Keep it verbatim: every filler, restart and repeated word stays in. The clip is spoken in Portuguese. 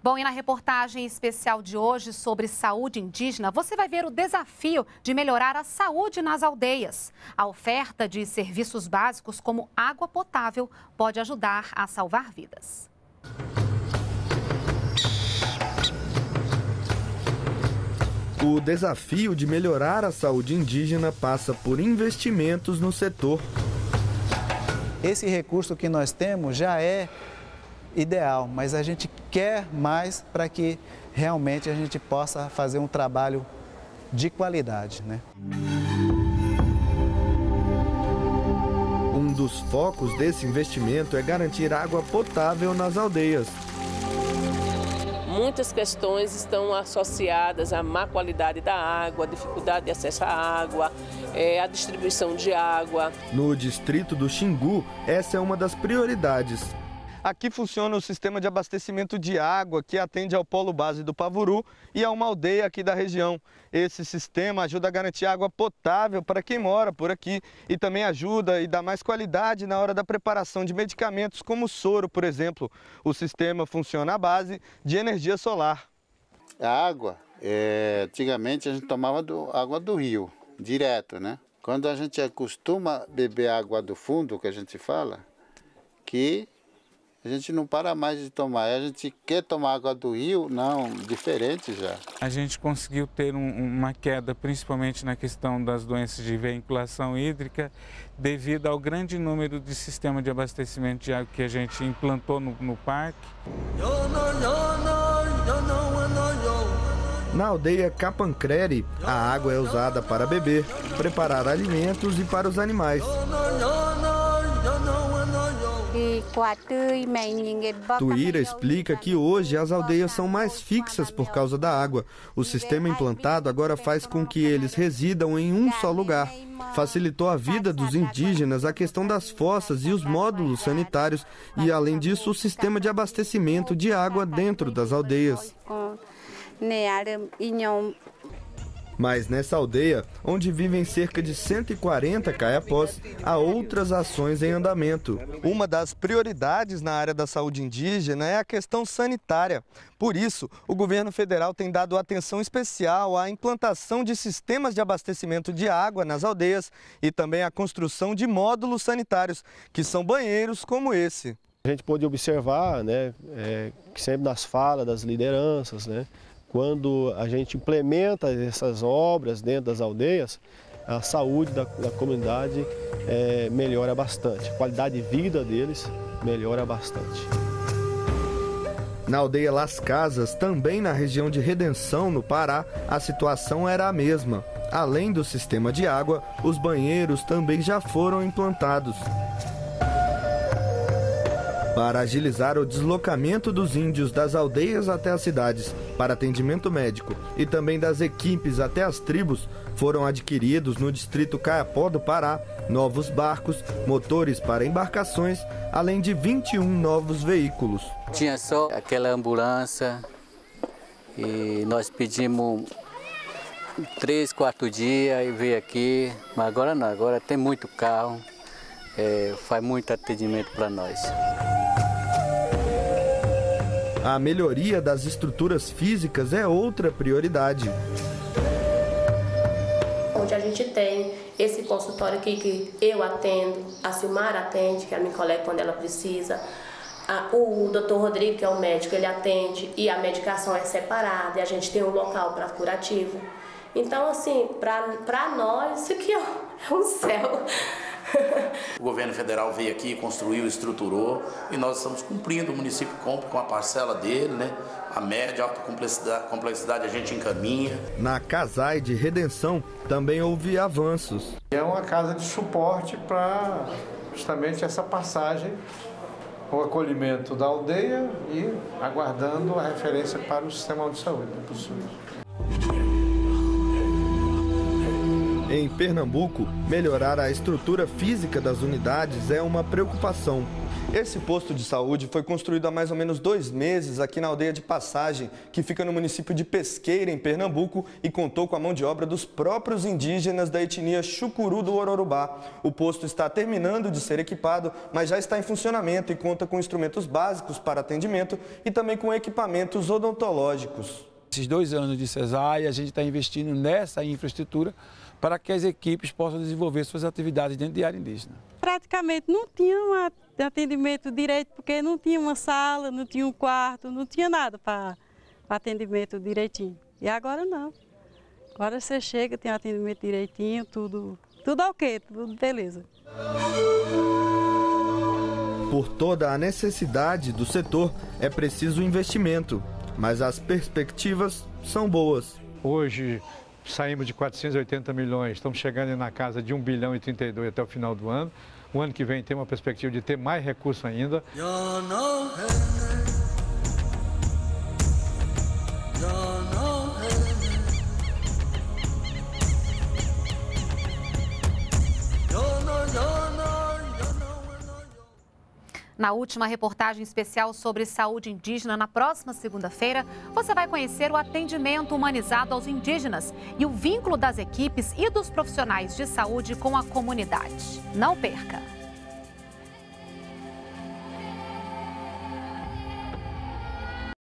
Bom, e na reportagem especial de hoje sobre saúde indígena, você vai ver o desafio de melhorar a saúde nas aldeias. A oferta de serviços básicos como água potável pode ajudar a salvar vidas. O desafio de melhorar a saúde indígena passa por investimentos no setor. Esse recurso que nós temos já é ideal, mas a gente quer mais para que realmente a gente possa fazer um trabalho de qualidade, né? Um dos focos desse investimento é garantir água potável nas aldeias. Muitas questões estão associadas à má qualidade da água, dificuldade de acesso à água, é, a distribuição de água. No distrito do Xingu, essa é uma das prioridades. Aqui funciona o sistema de abastecimento de água que atende ao polo base do Pavuru e a uma aldeia aqui da região. Esse sistema ajuda a garantir água potável para quem mora por aqui e também ajuda e dá mais qualidade na hora da preparação de medicamentos como soro, por exemplo. O sistema funciona à base de energia solar. A água, é, antigamente a gente tomava do, água do rio, direto, né? Quando a gente acostuma beber água do fundo, que a gente fala, que a gente não para mais de tomar, a gente quer tomar água do rio, não, diferente já. A gente conseguiu ter um, uma queda, principalmente na questão das doenças de vinculação hídrica, devido ao grande número de sistemas de abastecimento de água que a gente implantou no, no parque. Na aldeia Capancrere, a água é usada para beber, preparar alimentos e para os animais. Tuíra explica que hoje as aldeias são mais fixas por causa da água. O sistema implantado agora faz com que eles residam em um só lugar. Facilitou a vida dos indígenas a questão das fossas e os módulos sanitários e, além disso, o sistema de abastecimento de água dentro das aldeias. Mas nessa aldeia, onde vivem cerca de cento e quarenta caiapós, há outras ações em andamento. Uma das prioridades na área da saúde indígena é a questão sanitária. Por isso, o governo federal tem dado atenção especial à implantação de sistemas de abastecimento de água nas aldeias e também à construção de módulos sanitários, que são banheiros como esse. A gente pôde observar, né, é, que sempre nas falas das lideranças, né, quando a gente implementa essas obras dentro das aldeias, a saúde da, da comunidade é, melhora bastante, a qualidade de vida deles melhora bastante. Na aldeia Las Casas, também na região de Redenção, no Pará, a situação era a mesma. Além do sistema de água, os banheiros também já foram implantados. Para agilizar o deslocamento dos índios das aldeias até as cidades para atendimento médico e também das equipes até as tribos, foram adquiridos no distrito Caiapó do Pará novos barcos, motores para embarcações, além de vinte e um novos veículos. Tinha só aquela ambulância e nós pedimos três, quatro dias e veio aqui, mas agora não, agora tem muito carro, é, faz muito atendimento para nós. A melhoria das estruturas físicas é outra prioridade. Onde a gente tem esse consultório aqui que eu atendo, a Silmara atende, que é a minha colega quando ela precisa, a, o doutor Rodrigo, que é o médico, ele atende e a medicação é separada e a gente tem um local para curativo. Então, assim, para nós, isso aqui é um céu. O governo federal veio aqui, construiu, estruturou e nós estamos cumprindo, o município cumpre com a parcela dele, né? A média, a alta complexidade, complexidade a gente encaminha. Na Casai de Redenção também houve avanços. É uma casa de suporte para justamente essa passagem, o acolhimento da aldeia e aguardando a referência para o sistema de saúde do SUS. Em Pernambuco, melhorar a estrutura física das unidades é uma preocupação. Esse posto de saúde foi construído há mais ou menos dois meses aqui na aldeia de Passagem, que fica no município de Pesqueira, em Pernambuco, e contou com a mão de obra dos próprios indígenas da etnia Chucuru do Ororubá. O posto está terminando de ser equipado, mas já está em funcionamento e conta com instrumentos básicos para atendimento e também com equipamentos odontológicos. Esses dois anos de cesárea, a gente está investindo nessa infraestrutura para que as equipes possam desenvolver suas atividades dentro de área indígena. Praticamente não tinha um atendimento direito, porque não tinha uma sala, não tinha um quarto, não tinha nada para atendimento direitinho. E agora não. Agora você chega, tem atendimento direitinho, tudo, tudo ok, tudo beleza. Por toda a necessidade do setor, é preciso investimento, mas as perspectivas são boas. Hoje saímos de quatrocentos e oitenta milhões, estamos chegando na casa de um bilhão e trinta e dois até o final do ano. O ano que vem tem uma perspectiva de ter mais recurso ainda. Na última reportagem especial sobre saúde indígena, na próxima segunda-feira, você vai conhecer o atendimento humanizado aos indígenas e o vínculo das equipes e dos profissionais de saúde com a comunidade. Não perca!